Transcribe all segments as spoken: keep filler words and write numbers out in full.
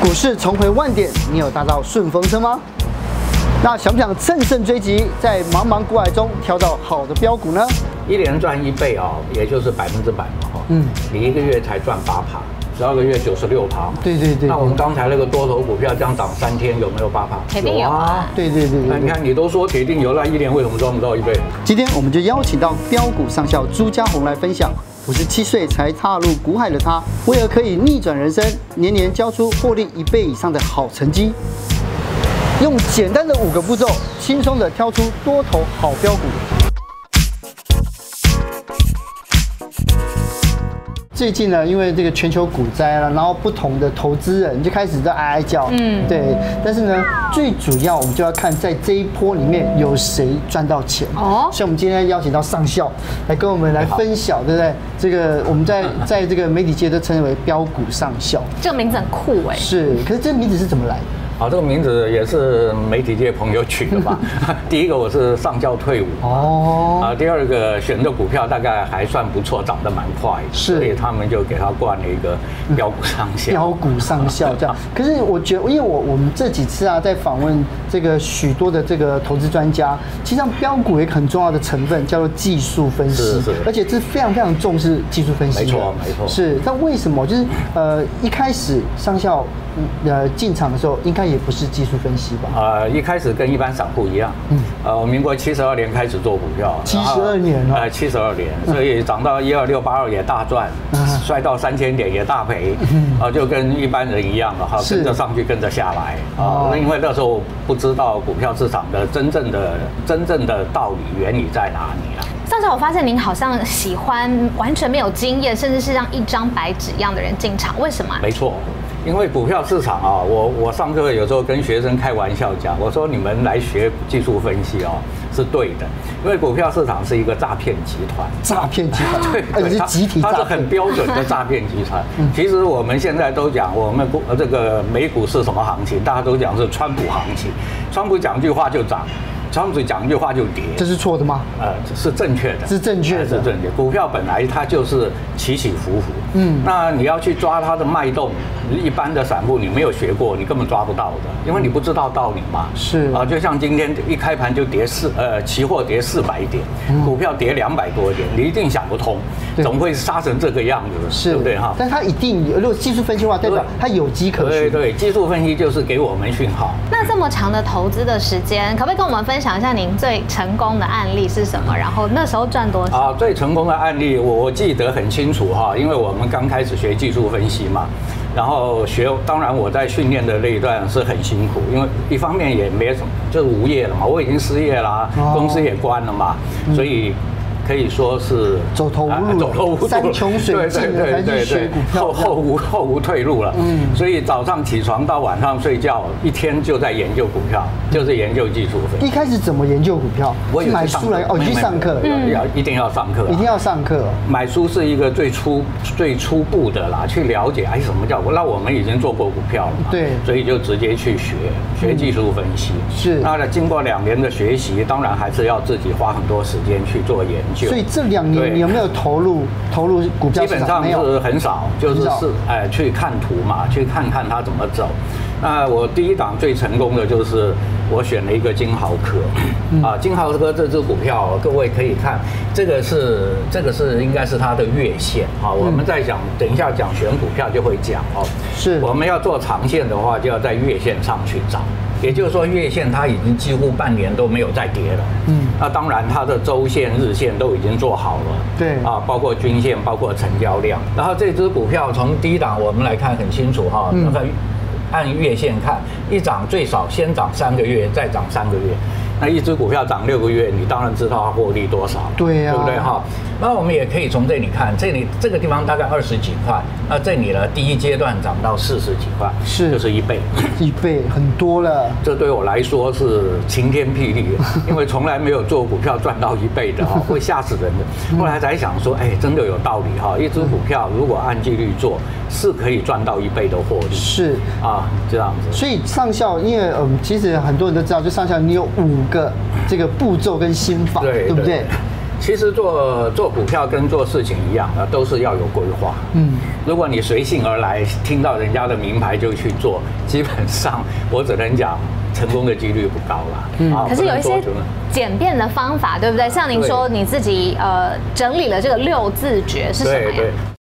股市重回万点，你有搭到顺风车吗？那想不想乘胜追击，在茫茫股海中挑到好的标股呢？ 一年赚一倍哦，也就是百分之百嘛哈。嗯，你一个月才赚八趴，十二个月九十六趴。 对对对。 那我们刚才那个多头股票这样涨三天，有没有八趴？ 铁定有啊。 对对对对。 那你看，你都说铁定有，那一年为什么赚不到一倍？ 今天我们就邀请到标股上校朱家宏来分享。五十七岁才踏入股海的他，为何可以逆转人生，年年交出获利一倍以上的好成绩？用简单的五个步骤，轻松的挑出多头好标股。最近呢，因为这个全球股灾了，然后不同的投资人就开始在哀哀叫，嗯，对。但是呢，最主要我们就要看在这一波里面有谁赚到钱。哦，所以我们今天邀请到上校来跟我们来分享，对不对？这个我们在在这个媒体界都称为标股上校， 这个名字很酷哎。 是，可是这个名字是怎么来的？ 好，这个名字也是媒体界朋友取的吧？第一个我是上校退伍哦，啊，第二个选的股票大概还算不错，涨得蛮快，是，所以他们就给他冠了一个标股上校。 标股上校这样，可是我觉得，因为我我们这几次啊，在访问这个许多的这个投资专家，其实上标股有一个很重要的成分叫做技术分析，是是，而且这非常非常重视技术分析， 没错没错， 是。但为什么就是呃一开始上校呃进场的时候应该也不是技术分析吧？ 呃，一开始跟一般散户一样，嗯，呃，我民国七十二年开始做股票， 七十二年了， 呃，七十二年，所以涨到一二六八二也大赚，摔到三千点也大赔，啊，就跟一般人一样了哈，跟着上去跟着下来啊，因为那时候不知道股票市场的真正的真正的道理原理在哪里啊。 上次我发现您好像喜欢完全没有经验，甚至是让一张白纸一样的人进场，为什么？ 没错。因为股票市场啊，我我上课有时候跟学生开玩笑讲，我说你们来学技术分析哦，是对的，因为股票市场是一个诈骗集团， 诈骗集团， 对， 而且是集体诈骗， 它是很标准的诈骗集团。其实我们现在都讲我们股这个美股是什么行情，大家都讲是川普行情，川普讲句话就涨。川普讲一句话就跌， 这是错的吗？ 呃，是正确的， 是正确的， 是正确。股票本来它就是起起伏伏，嗯，那你要去抓它的脉动，一般的散户你没有学过，你根本抓不到的，因为你不知道道理嘛。 是啊， 就像今天一开盘就跌四，呃，期货跌四百点，股票跌两百多点，你一定想不通，怎么会杀成这个样子？ 是， 对不对哈？ 但它一定，如果技术分析的话，代表它有迹可循。 对对，技术分析就是给我们讯号。 那这么长的投资的时间，可不可以跟我们分享？想一下您最成功的案例是什么？然后那时候赚多少？ 啊，最成功的案例我我记得很清楚哈，因为我们刚开始学技术分析嘛，然后学，当然我在训练的那一段是很辛苦，因为一方面也没什么，就是无业了嘛，我已经失业啦，哦、公司也关了嘛，嗯、所以。可以说是走投无路， 走投无路， 山穷水尽了，还是学股票， 后后无后无退路了。嗯，所以早上起床到晚上睡觉，一天就在研究股票，就是研究技术分析。 一开始怎么研究股票？我买书来哦，你去上课， 要一定要上课， 一定要上课。 买书是一个最初最初步的啦，去了解哎什么叫？那我们已经做过股票了嘛，对，所以就直接去学学技术分析。是，那经过两年的学习，当然还是要自己花很多时间去做研究。 所以这两年你有没有投入投入股票市场？ 基本上是很少，就是是哎去看图嘛，去看看它怎么走。那我第一档最成功的就是我选了一个金豪科，嗯、啊，金豪科这只股票，各位可以看，这个是这个是应该是它的月线啊。我们在讲，等一下讲选股票就会讲哦。是，我们要做长线的话，就要在月线上去找。也就是说，月线它已经几乎半年都没有再跌了。嗯，那当然它的周线、日线都已经做好了。对啊，包括均线，包括成交量。然后这只股票从低档我们来看很清楚哈，那个按月线看，一涨最少先涨三个月，再涨三个月。那一只股票涨六个月，你当然知道它获利多少， 对呀、啊， 对不对哈？那我们也可以从这里看，这里这个地方大概二十几块，那这里呢第一阶段涨到四十几块，是就是一倍， 一倍很多了。 这对我来说是晴天霹雳，因为从来没有做股票赚到一倍的哈，会吓死人的。后来才想说，哎，真的有道理哈，一只股票如果按纪律做，是可以赚到一倍的获利。是啊，这样子。 所以上校，因为嗯，其实很多人都知道，就上校你有五个这个步骤跟心法，对, 对不对？ 其实做做股票跟做事情一样啊，都是要有规划。嗯，如果你随性而来，听到人家的名牌就去做，基本上我只能讲成功的几率不高了。嗯， 可是有一些简便的方法，对不对？像您说你自己呃整理了这个六字诀是什么呀？ 对对。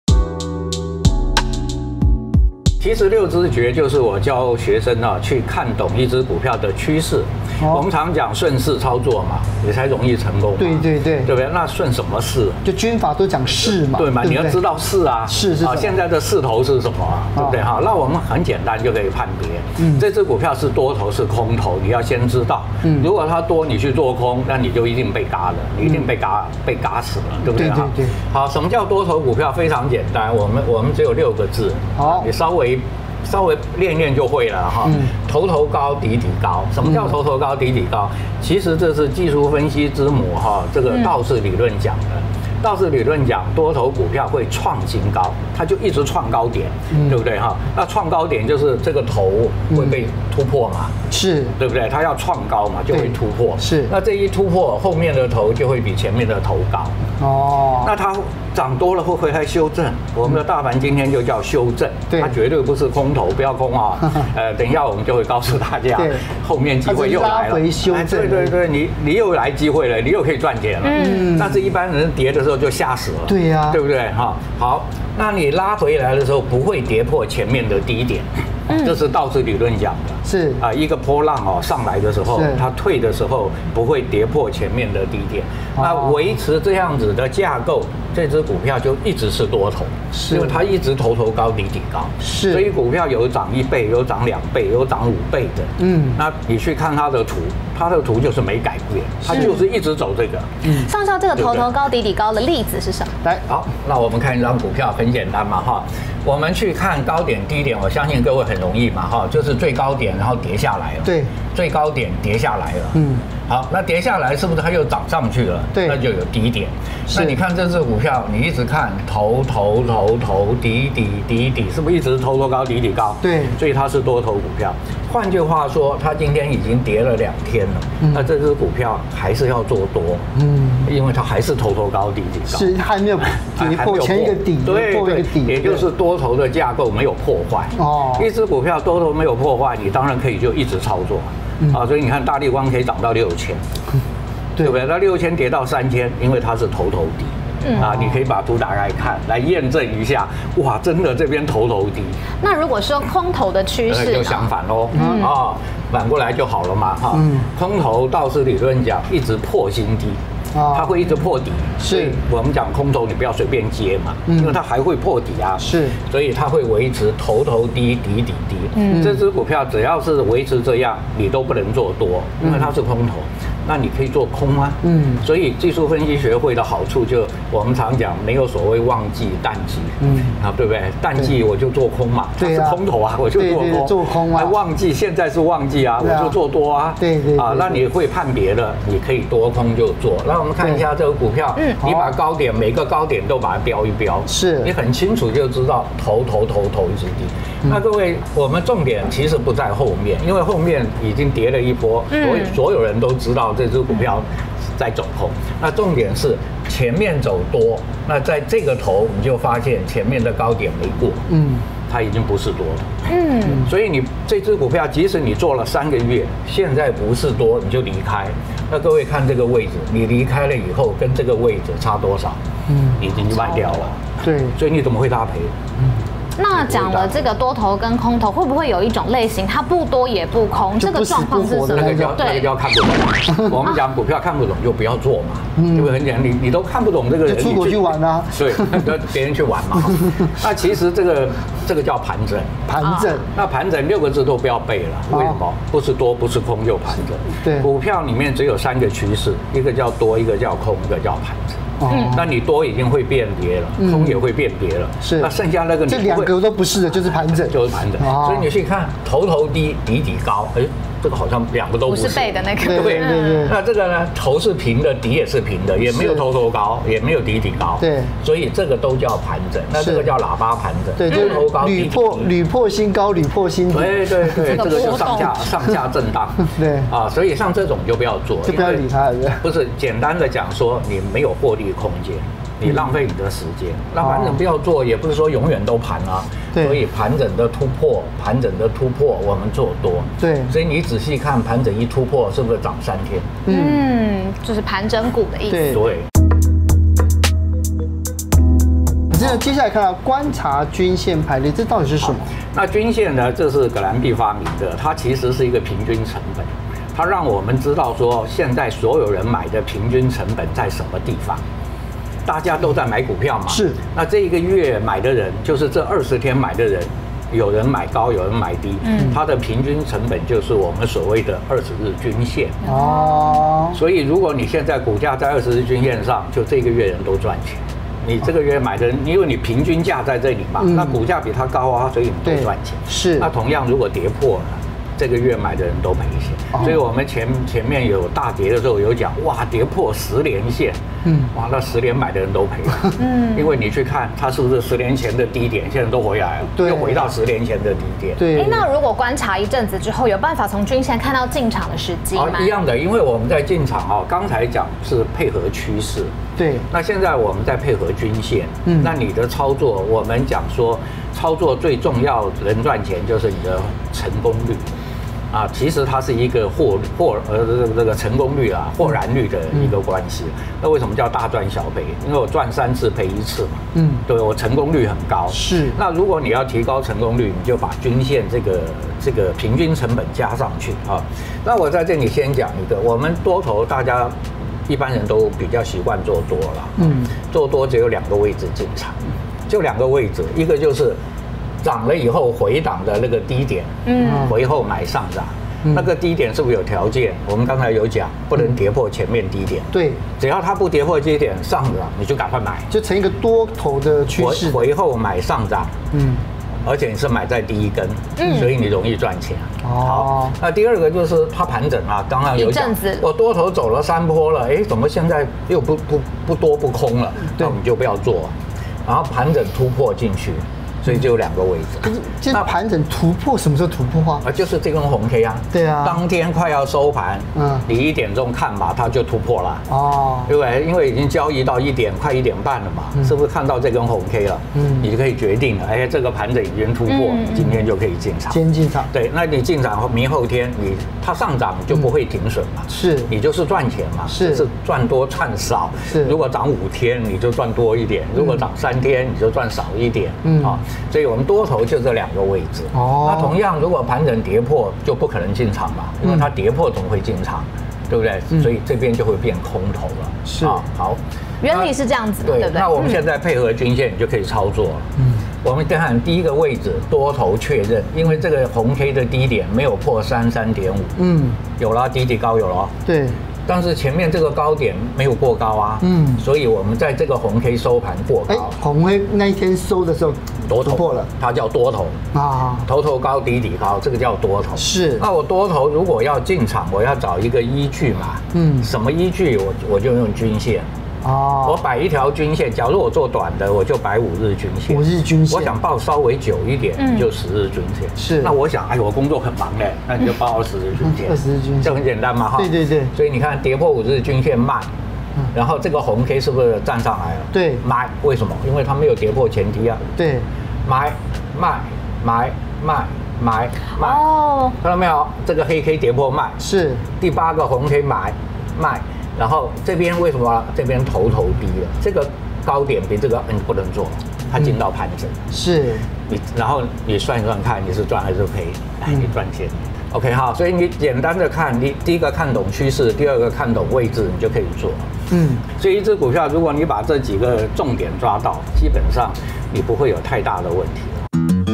其实六字诀就是我教学生啊去看懂一只股票的趋势。我们常讲顺势操作嘛，你才容易成功。 对对对， 对不对？那顺什么势？ 就军法都讲势嘛， 对嘛？你要知道势啊， 势是啊， 现在的势头是什么，对不对？哈，那我们很简单就可以判别，嗯，这只股票是多头是空头，你要先知道。嗯，如果它多，你去做空，那你就一定被嘎了，你一定被嘎被嘎死了，对不对？ 对对对。 好，什么叫多头股票？非常简单，我们我们只有六个字，好，你稍微。稍微练练就会了哈，嗯、头头高底底高。什么叫头头高底底高？嗯、其实这是技术分析之母哈，这个道氏理论讲的。道氏理论讲多头股票会创新高，它就一直创高点，嗯、对不对哈？那创高点就是这个头会被突破嘛， 是对不对？它要创高嘛，就会突破。 是， 那这一突破，后面的头就会比前面的头高。哦，那它涨多了会回来修正。我们的大盘今天就叫修正，它绝对不是空头，不要空啊。呃，等一下我们就会告诉大家，后面机会又来了。对对对，你你又来机会了，你又可以赚钱了。嗯，但是一般人跌的时候就吓死了。 对呀， 对不对哈？好，那你拉回来的时候不会跌破前面的低点。嗯，这是道氏理论讲的， 是啊，一个波浪哦上来的时候，它退的时候不会跌破前面的低点，那维持这样子的架构，这只股票就一直是多头，因为它一直头头高底底高， 是， 所以股票有涨一倍，有涨两倍，有涨五倍的，嗯，那你去看它的图，它的图就是没改变，它就是一直走这个。 嗯，上校这个头头高底底高的例子是什么？ 来，好，那我们看一张股票，很简单嘛哈。我们去看高点低点，我相信各位很容易嘛哈，就是最高点然后跌下来了， 对， 最高点跌下来了，嗯，好，那跌下来是不是它又涨上去了？ 对， 那就有低点。那你看这只股票，你一直看头头头头底底底底，是不是一直头头高底底高？ 对， 所以它是多头股票。换句话说，它今天已经跌了两天了，嗯、那这只股票还是要做多，嗯，因为它还是头头高底底高， 是还没有跌破前一个底， 对对，也就是多头的架构没有破坏。哦，一只股票多头没有破坏，你当然可以就一直操作，嗯、啊，所以你看大立光可以涨到六千，对不对？那六千跌到三千，因为它是头头底。嗯、啊，你可以把图打开看，来验证一下。哇，真的这边头头低。 那如果说空头的趋势， 就相反喽。嗯啊，反过来就好了嘛哈。嗯，空头道氏理论讲一直破新低。它会一直破底， 是我们讲空头，你不要随便接嘛，因为它还会破底啊， 是， 所以它会维持头头低底底低。嗯，这只股票只要是维持这样，你都不能做多，因为它是空头，那你可以做空啊。嗯，所以技术分析学会的好处就我们常讲，没有所谓旺季淡季，嗯，啊对不对？淡季我就做空嘛，它是空头啊，我就做空， 做空啊。 旺季现在是旺季啊，我就做多啊。 对对啊，那你会判别的，你可以多空就做。那我们看一下这个股票，嗯，你把高点每个高点都把它标一标， 是你很清楚就知道头头头头一直低。那各位，我们重点其实不在后面，因为后面已经跌了一波，所以所有人都知道这只股票在走空。那重点是前面走多，那在这个头你就发现前面的高点没过，嗯。它已经不是多了，嗯，所以你这只股票，即使你做了三个月，现在不是多，你就离开。那各位看这个位置，你离开了以后，跟这个位置差多少？嗯，已经卖掉了。 对， 所以你怎么会拉赔？嗯。 那讲了这个多头跟空头，会不会有一种类型，它不多也不空，这个状况是什么？ 那个叫那个叫看不懂。我们讲股票看不懂就不要做嘛，对不对？很简单，你你都看不懂这个人， 就出国去玩啊， 对，跟别人去玩嘛。那其实这个这个叫盘整， 盘整。 那盘整六个字都不要背了，为什么？不是多，不是空，就盘整。 对， 股票里面只有三个趋势，一个叫多，一个叫空，一个叫盘整。嗯，那你多已经会变跌了，空也会变跌了， 是。 那剩下那个你这两个都不是的，就是盘整， 就是盘整。所以你去看头头低底底高，哎， 这个好像两个都不是。 不是背的那个。 对对对。 那这个呢，头是平的，底也是平的，也没有头头高，也没有底底高。 对。所以这个都叫盘整，那这个叫喇叭盘整。 对，头头高，屡破屡破新高，屡破新低。 对对对，这个就上下上下震荡。 对。 啊，所以像这种就不要做， 就不要理它了。 不是简单的讲说，你没有获利空间。你浪费你的时间，那盘整不要做，也不是说永远都盘啊。所以盘整的突破，盘整的突破，我们做多。对，所以你仔细看盘整一突破，是不是涨三天？ 嗯，就是盘整股的意思。 对。 那接下来看到观察均线排列，这到底是什么？ 那均线呢？这是葛兰碧发明的，它其实是一个平均成本，它让我们知道说，现在所有人买的平均成本在什么地方。大家都在买股票嘛， 是。 那这一个月买的人，就是这二十天买的人，有人买高，有人买低，嗯，它的平均成本就是我们所谓的二十日均线。哦。所以如果你现在股价在二十日均线上，就这个月人都赚钱。你这个月买的人，因为你平均价在这里嘛，嗯、那股价比它高啊，所以你都赚钱。 是。 那同样，如果跌破了。这个月买的人都赔钱，所以我们前前面有大跌的时候有讲，哇，跌破十连线，嗯，哇，那十连买的人都赔了，嗯，因为你去看它是不是十年前的低点，现在都回来了，又回到十年前的低点。 对， 哎，那如果观察一阵子之后，有办法从均线看到进场的时机吗？ 一样的，因为我们在进场哦，刚才讲是配合趋势， 对， 那现在我们在配合均线，嗯，那你的操作，我们讲说操作最重要能赚钱就是你的成功率。啊，其实它是一个获获呃这个这个成功率啊，获然率的一个关系。嗯、那为什么叫大赚小赔？因为我赚三次赔一次嘛。嗯，对，我成功率很高。 是。 那如果你要提高成功率，你就把均线这个这个平均成本加上去啊。那我在这里先讲一个，我们多头大家一般人都比较习惯做多了。嗯。做多只有两个位置进场，就两个位置，一个就是。涨了以后回档的那个低点，嗯，回后买上涨，嗯、那个低点是不是有条件？我们刚才有讲，不能跌破前面低点。 对， 只要它不跌破低点上涨，你就赶快买， 就成一个多头的趋势。 回后买上涨，嗯，而且你是买在第一根，嗯，所以你容易赚钱。哦，好，那第二个就是它盘整啊，刚刚有讲，我多头走了三波了，哎，怎么现在又不不不多不空了？那我们就不要做，然后盘整突破进去。所以就有两个位置。 那盘整突破什么时候突破啊？ 啊，就是这根红 K 啊。 对啊。 当天快要收盘，嗯，你一点钟看吧，它就突破了。哦。对不对？因为已经交易到一点快一点半了嘛，嗯、是不是看到这根红 K 了？嗯。你就可以决定了，哎，这个盘整已经突破，嗯、今天就可以进场。 先进场。 对，那你进场明后天你它上涨就不会停损嘛。 是。 你就是赚钱嘛。 是。 是赚多赚少。是。如果涨五天你就赚多一点，如果涨三天你就赚少一点。嗯。啊。所以我们多头就这两个位置。哦。那同样，如果盘整跌破，就不可能进场嘛，因为它跌破总会进场，对不对？嗯、所以这边就会变空头了。 是啊， 好。 原理是这样子，对不对？ 那我们现在配合均线，你就可以操作了。嗯。我们看第一个位置，多头确认，因为这个红 K 的低点没有破三三点五。嗯。有了，底底高有了。 对。 但是前面这个高点没有过高啊，嗯，所以我们在这个红 K 收盘过高。哎， 红 K 那一天收的时候多头破了， 它叫多头啊，头头高底底高，这个叫多头。 是。 那我多头如果要进场，我要找一个依据嘛，嗯，什么依据？我我就用均线。哦，我摆一条均线，假如我做短的，我就摆五日均线。 五日均线。 我想报稍微久一点，嗯、就十日均线。 是。 那我想，哎，我工作很忙嘞，那你就报二十日均线。 二十日均线， 这很简单嘛，哈。 对对对。 所以你看，跌破五日均线卖，嗯、然后这个红 K 是不是站上来了？ 对。 买，为什么？因为它没有跌破前低啊。 对。 买，卖，买，卖，买，卖。哦。看到没有？这个黑 K 跌破卖。 是。 第八个红 K 买，卖。然后这边为什么这边头头低了？这个高点比这个嗯不能做，它进到盘整。 嗯、是， 你然后你算一算看你是赚还是赔？哎，你赚钱。嗯、OK 好，所以你简单的看，你第一个看懂趋势，第二个看懂位置，你就可以做。嗯，所以一只股票，如果你把这几个重点抓到，基本上你不会有太大的问题了。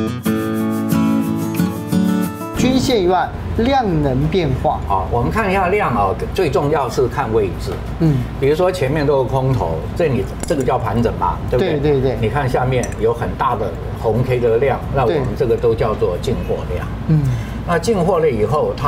均线以外，量能变化。 好，我们看一下量啊，最重要是看位置。嗯，比如说前面都是空头，这里这个叫盘整嘛，对不对？ 对对对。 你看下面有很大的红 K 的量，那我们这个都叫做进货量。嗯，那进货了以后，它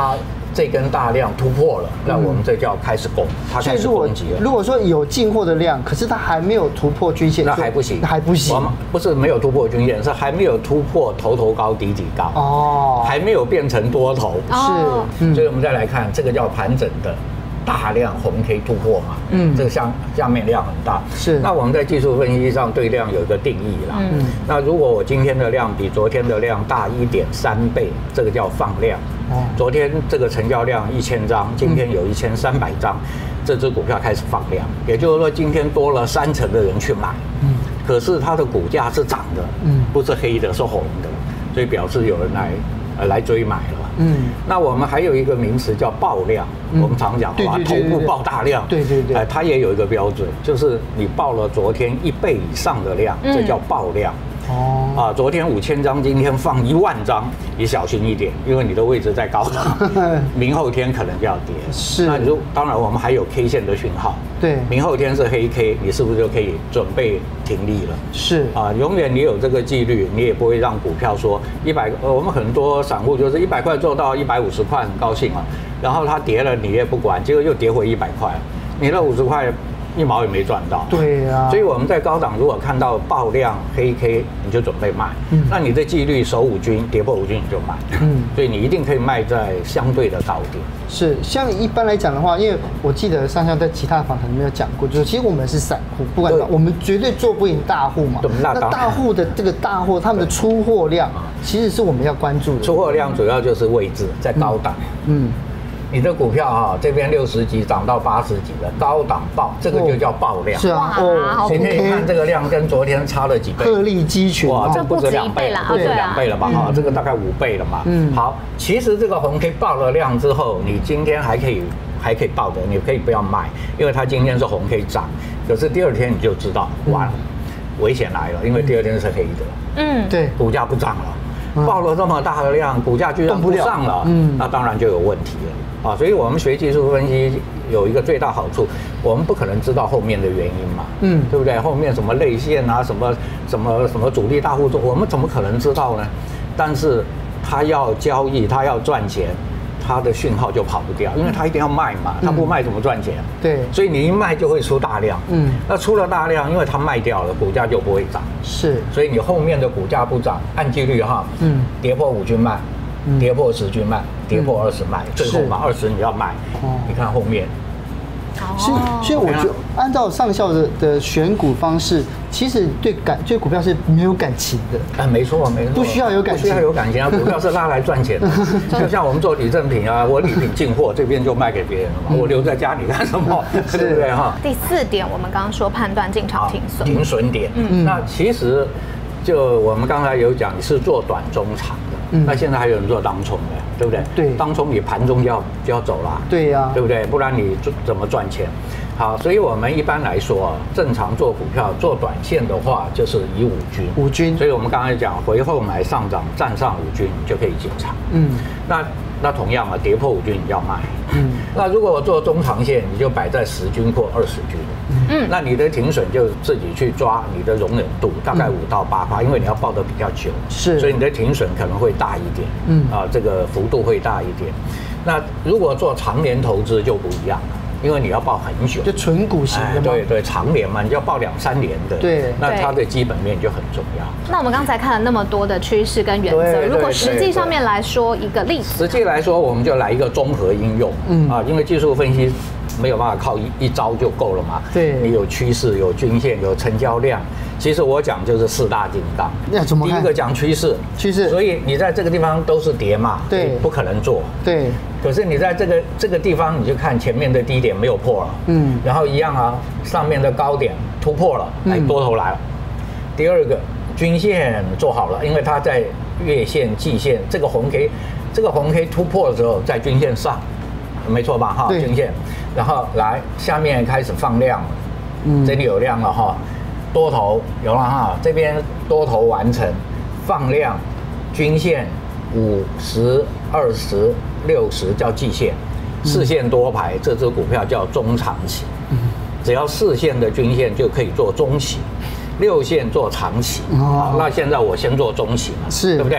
这根大量突破了，那我们这叫开始攻，它开始攻击了。 如果说有进货的量，可是它还没有突破均线， 那还不行， 还不行。 我们不是没有突破均线，是还没有突破头头高底底高哦，还没有变成多头。 是， 嗯、所以我们再来看，这个叫盘整的。大量红 K 突破嘛，嗯，这个下下面量很大， 是。 那我们在技术分析上对量有一个定义啦，嗯，那如果我今天的量比昨天的量大一点三倍，这个叫放量。哦，昨天这个成交量一千张，今天有一千三百张，这只股票开始放量，也就是说今天多了三成的人去买，嗯，可是它的股价是涨的，嗯，不是黑的，是红的，所以表示有人来呃来追买了。嗯，那我们还有一个名词叫爆量，嗯、我们常讲哇，头部爆大量， 对对对， 哎、呃，它也有一个标准，就是你爆了昨天一倍以上的量，嗯、这叫爆量。哦，啊，昨天五千张，今天放一万张，你小心一点，因为你的位置在高档，明后天可能就要跌。 是， 那如当然我们还有 K 线的讯号， 对， 明后天是黑 K， 你是不是就可以准备停利了？ 是， 啊，永远你有这个纪律，你也不会让股票说一百，呃，我们很多散户就是一百块做到一百五十块很高兴啊，然后它跌了你也不管，结果又跌回一百块，你那五十块。一毛也没赚到， 对呀、啊。 所以我们在高档如果看到爆量黑 K， 你就准备卖。嗯。那你的纪律守五均，跌破五均你就卖。嗯。所以你一定可以卖在相对的高点。 是，像一般来讲的话，因为我记得上校在其他的访谈里面有讲过，就是其实我们是散户，不管我们绝对做不赢大户嘛。 对。那大户的这个大户他们的出货量，其实是我们要关注的。 出货量主要就是位置在高档。嗯。嗯你的股票哈，这边六十几涨到八十几了，高档爆，这个就叫爆量。 是啊，哦， 今天你看这个量跟昨天差了几倍？ 鹤立鸡群， 哇，这不止两倍了，不止两倍了吧？哈，这个大概五倍了嘛。嗯，好，其实这个红 K 爆了量之后，你今天还可以还可以抱着，你可以不要卖，因为它今天是红 K 涨，可是第二天你就知道完了，危险来了，因为第二天是黑的。嗯，对，股价不涨了，爆了这么大的量，股价居然不上了，嗯，那当然就有问题了。啊，所以我们学技术分析有一个最大好处，我们不可能知道后面的原因嘛，嗯，对不对？后面什么类线啊，什么什么什么主力大户做，我们怎么可能知道呢？但是他要交易，他要赚钱，他的讯号就跑不掉，因为他一定要卖嘛，他不卖怎么赚钱？ 对， 所以你一卖就会出大量，嗯，那出了大量，因为它卖掉了，股价就不会涨， 是， 所以你后面的股价不涨，按纪律哈，嗯，跌破五均卖。跌破十均卖，跌破二十卖，最后嘛二十你要卖，你看后面。 所以，所以我觉得按照上校的的选股方式，其实对感对股票是没有感情的。 哎，没错，没错， 不需要有感情， 不需要有感情啊！股票是拉来赚钱的，就像我们做礼赠品啊，我礼品进货这边就卖给别人了嘛，我留在家里干什么？对不对哈？ 第四点，我们刚刚说判断进场停损， 停损点。嗯，那其实就我们刚才有讲，你是做短中长。嗯、那现在还有人做当冲的，对不对？ 对， 当冲你盘中就要就要走了。 对呀、啊， 对不对？不然你怎么赚钱？好，所以我们一般来说啊，正常做股票做短线的话，就是以五均。 五均。 所以我们刚才讲回后买上涨站上五均，你就可以进场。嗯，那那同样啊，跌破五均你要卖。嗯，那如果我做中长线，你就摆在十均或二十均。嗯，那你的停损就自己去抓你的容忍度，大概五到八趴，因为你要抱得比较久， 是， 所以你的停损可能会大一点，嗯啊，这个幅度会大一点。那如果做长年投资就不一样了，因为你要抱很久， 就纯股型的嘛， 对对，长年嘛，你要抱两三年的， 对， 那它的基本面就很重要。 那我们刚才看了那么多的趋势跟原则，如果实际上面来说一个例子， 实际来说我们就来一个综合应用，嗯啊，因为技术分析没有办法靠一一招就够了嘛， 对， 你有趋势、有均线、有成交量。其实我讲就是四大金刚。 那怎么看？ 第一个讲趋势， 趋势。 所以你在这个地方都是跌嘛， 对， 不可能做。 对。 可是你在这个这个地方，你就看前面的低点没有破了，嗯，然后一样啊，上面的高点突破了，哎，多头来了。第二个，均线做好了，因为它在月线、季线这个红 K， 这个红 K 突破的时候在均线上，没错吧？哈，均线，然后来下面开始放量了，嗯，这里有量了哈。多头有了哈，这边多头完成，放量，均线五十、二十、六十叫季线，四线多排，这只股票叫中长期。只要四线的均线就可以做中期，六线做长期。哦，那现在我先做中期嘛， 是， 对不对？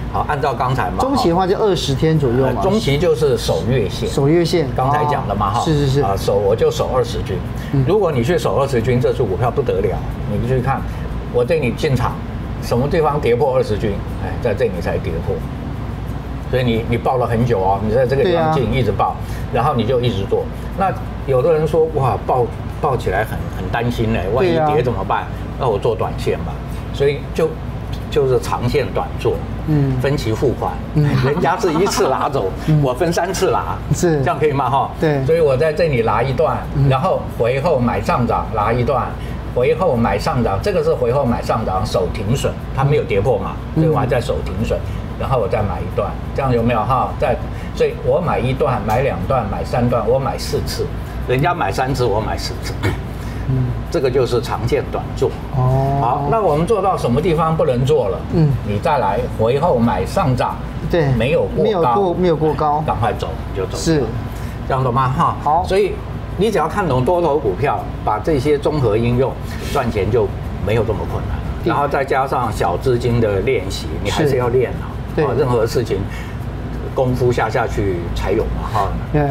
好，按照刚才嘛， 中期的话就二十天左右嘛。 中期就是守月线， 守月线， 刚才讲的嘛哈。 是是是。 啊，守我就守二十均。如果你去守二十均，这支股票不得了，你去看，我对你进场，什么地方跌破二十均，哎，在这里才跌破。所以你你抱了很久哦，你在这个地方进一直抱，然后你就一直做。那有的人说哇，抱抱起来很很担心呢，万一跌怎么办？那我做短线吧。所以就就是长线短做，嗯，分期付款，嗯，人家是一次拿走，我分三次拿， 是这样可以吗？哈， 对。 所以我在这里拿一段，然后回后买上涨拿一段。回后买上涨，这个是回后买上涨守停损，它没有跌破嘛，所以我还在守停损，然后我再买一段，这样有没有哈？在，所以我买一段、买两段、买三段，我买四次，人家买三次，我买四次，嗯，这个就是长线短做。哦，好，那我们做到什么地方不能做了？嗯，你再来回后买上涨， 对， 没有过高， 没有过没有过高， 赶快走你就走， 是， 这样懂吗？哈， 好， 所以。你只要看懂多头股票，把这些综合应用，赚钱就没有这么困难。然后再加上小资金的练习，你还是要练啊。对，任何事情功夫下下去才有嘛，哈。对。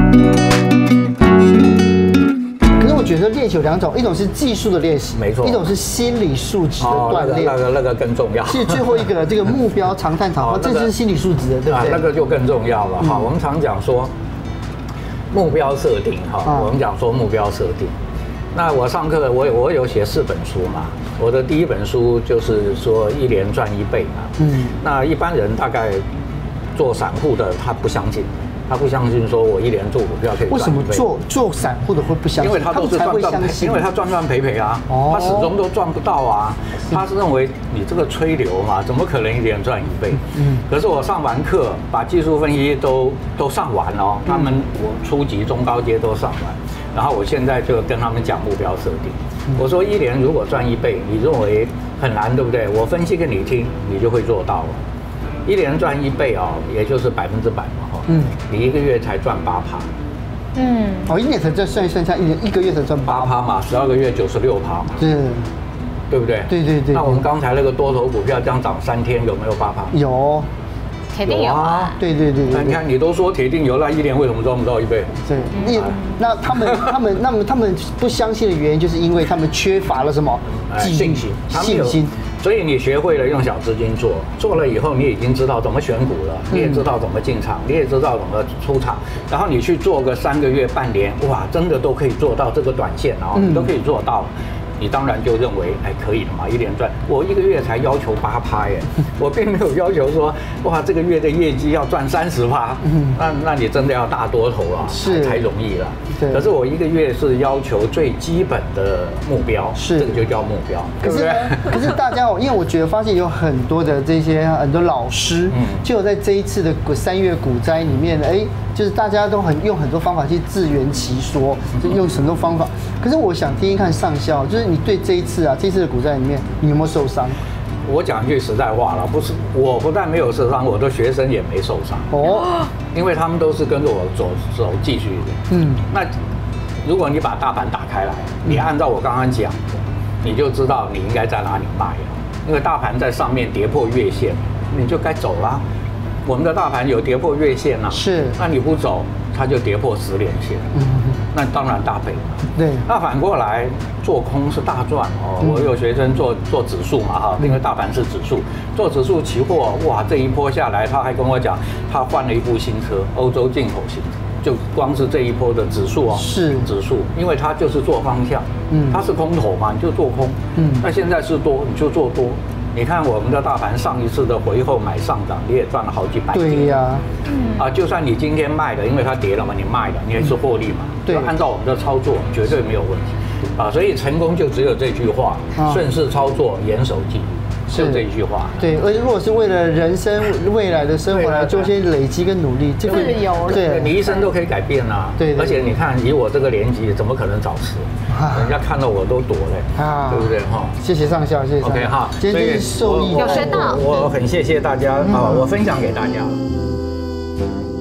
可是我觉得练习有两种，一种是技术的练习， 没错； 一种是心理素质的锻炼。 那个那个更重要。 其实最后一个这个目标常态长，这就是心理素质的，对不对？ 那个就更重要了。好，我们常讲说。目标设定哈，我们讲说目标设定。那我上课我有我有写四本书嘛，我的第一本书就是说一年赚一倍嘛。嗯。那一般人大概做散户的他不相信，他不相信说我一年做股票可以赚一倍。为什么做做散户的会不相信？ 因为他都是赚赚赔，因为他赚赚赔赔啊，他始终都赚不到啊。他是认为你这个吹牛嘛，怎么可能一年赚一倍？嗯。可是我上完课，把技术分析都都上完了，他们我初级、中高阶都上完，然后我现在就跟他们讲目标设定。我说一年如果赚一倍，你认为很难，对不对？我分析给你听，你就会做到了。一年赚一倍哦，也就是百分之百嘛，哈。嗯。你一个月才赚八趴。 嗯。哦，一年才赚算一算，差一年一个月才赚八趴嘛，十二个月九十六趴嘛。 是。 对不对？ 对对对。 那我们刚才那个多头股票这样涨三天，有没有八趴？ 有， 铁定有啊。 对对对。 那你看，你都说铁定有，那一年为什么赚不到一倍？ 对，那那他们他们那么他们不相信的原因，就是因为他们缺乏了什么？ 信心。 信心。 所以你学会了用小资金做，做了以后，你已经知道怎么选股了，你也知道怎么进场，你也知道怎么出场，然后你去做个三个月、半年，哇，真的都可以做到这个短线哦，你都可以做到。你当然就认为哎可以了嘛，一连赚，我一个月才要求八趴耶，我并没有要求说哇这个月的业绩要赚三十趴，那那你真的要大多头啊，是才容易了。可是我一个月是要求最基本的目标，是这个就叫目标，对不对？ 可是大家哦，因为我觉得发现有很多的这些很多老师，嗯，就有在这一次的三月股灾里面，哎，就是大家都很用很多方法去自圆其说，就用很多方法。可是我想听听看上校，就是你对这一次啊，这次的股灾里面，你有没有受伤？ 我讲一句实在话了，不是我不但没有受伤，我的学生也没受伤哦，因为他们都是跟着我走走继续的。嗯，那如果你把大盘打开来，你按照我刚刚讲的，你就知道你应该在哪里卖了，因为大盘在上面跌破月线，你就该走啦。我们的大盘有跌破月线啊，是，那你不走，它就跌破十连线，嗯，那当然大赔了。对，那反过来做空是大赚哦。嗯、我有学生做做指数嘛哈，因为大盘是指数，做指数期货，哇，这一波下来，他还跟我讲，他换了一部新车，欧洲进口新车，就光是这一波的指数哦，是指数，因为他就是做方向，嗯，他是空头嘛，你就做空，嗯，那现在是多，你就做多。你看我们的大盘上一次的回后买上涨，你也赚了好几百点。对呀，啊，就算你今天卖的，因为它跌了嘛，你卖了，你也是获利嘛。对，按照我们的操作，绝对没有问题。啊，所以成功就只有这句话：顺势操作，严守纪律。就这一句话。对，而且如果是为了人生未来的生活来做些累积跟努力，这个自由了。对，你一生都可以改变啊。对，而且你看，以我这个年纪，怎么可能早死？人家看到我都躲嘞，啊，对不对哈？谢谢上校，谢谢。OK 哈，今天受益有学到，我很谢谢大家啊，我分享给大家。